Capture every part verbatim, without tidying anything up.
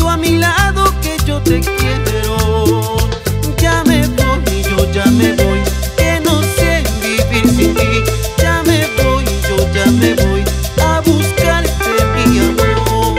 a mi lado que yo te quiero. Ya me voy, yo ya me voy, que no sé vivir sin ti. Ya me voy, yo ya me voy a buscarte, mi amor.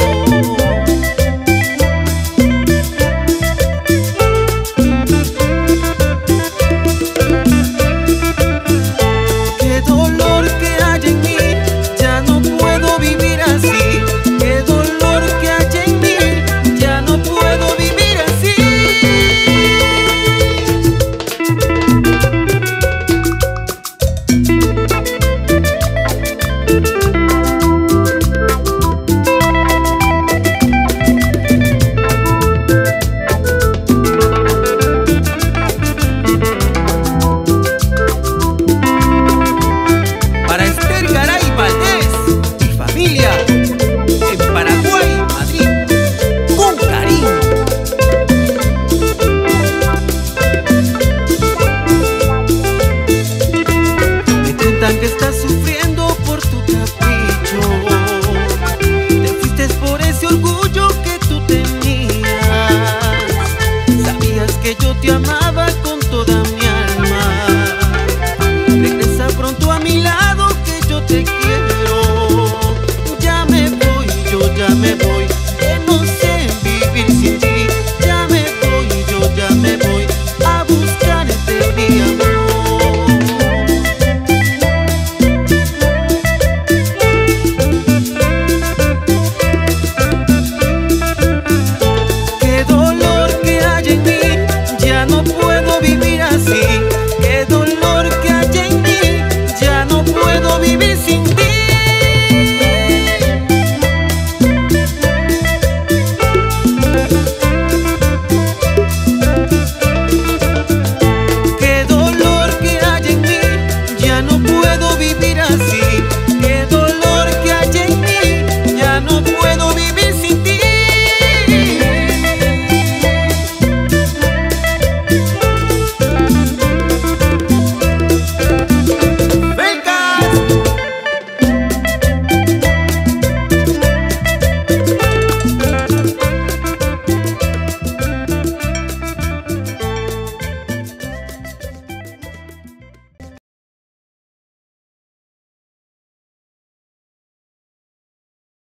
Qué dolor que hay en mí, ya no puedo vivir así. Qué dolor que hay en mí, ya no puedo vivir así. Para Esther Garay Valdés y familia en Paraguay, Madrid, con cariño. Me cuentan que estás sufriendo por tu capricho. Te fuiste por ese orgullo que tú tenías. Sabías que yo te amaba